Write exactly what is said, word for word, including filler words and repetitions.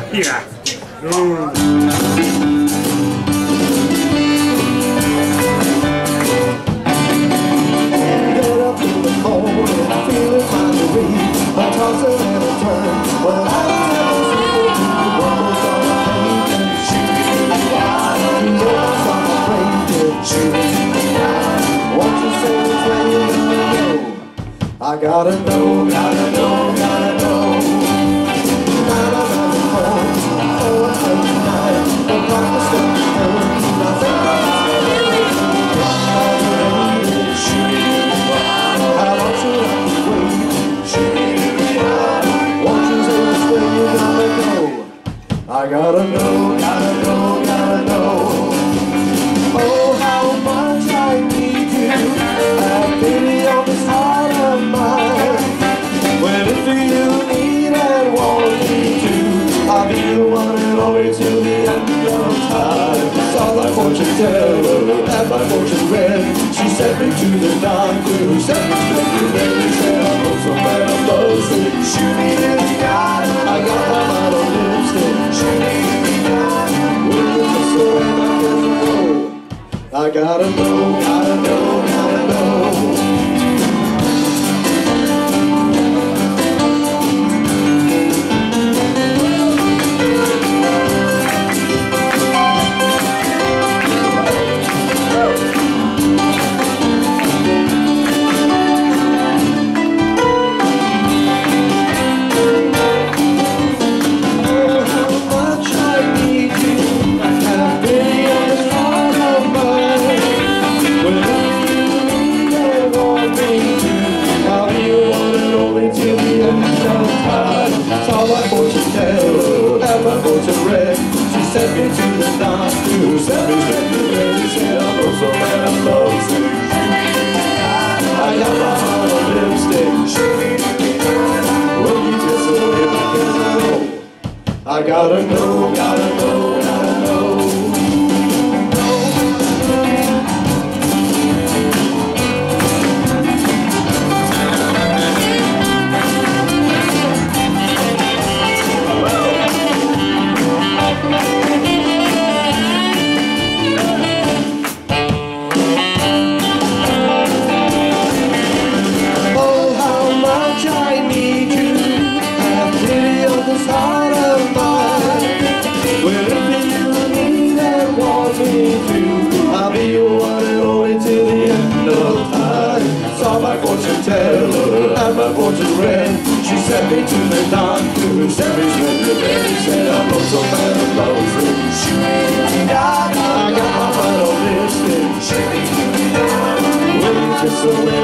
Yeah. Mm. Get up in the cold and feeling kind of weak. I toss it and I turn. Well, I never see you almost on my pain and shoot. You almost on my brain and shoot. Won't you say which way you're gonna go? I gotta know, gotta know, gotta know. Night I'm at the home, oh, I tell you night. Don't like the stuff you heard. Nothing but I gotta know, gotta know, gotta know. Oh, how much I need you. Have pity on this heart of mine. Well, if you need and want me to, I'll be the one and only till the end of time. Saw my fortune teller and my fortune read. She sent me to the doctor who sent me straight to bed. He said, I'm so bad I'm buzzing. Shoot me in the eye. I got my mind on lipstick. Shoot me in the eye. With the pistol in my pistol. I gotta know, gotta know, gotta know. She sent me to the doctor who sent me straight to bed. He said, I'm oh so bad I'm lovesick. I got my heart on lipstick. When you kiss away my kiss, I gotta know, gotta know, gotta know. I'll be your one and only till the end of time. Saw my fortune teller and my fortune read. She sent me to the doctor who sent me straight to bed. He said, I'm oh so bad I'm lonesome. Shoot me down. I got my mind on lipstick. Shoot me down. When you kiss away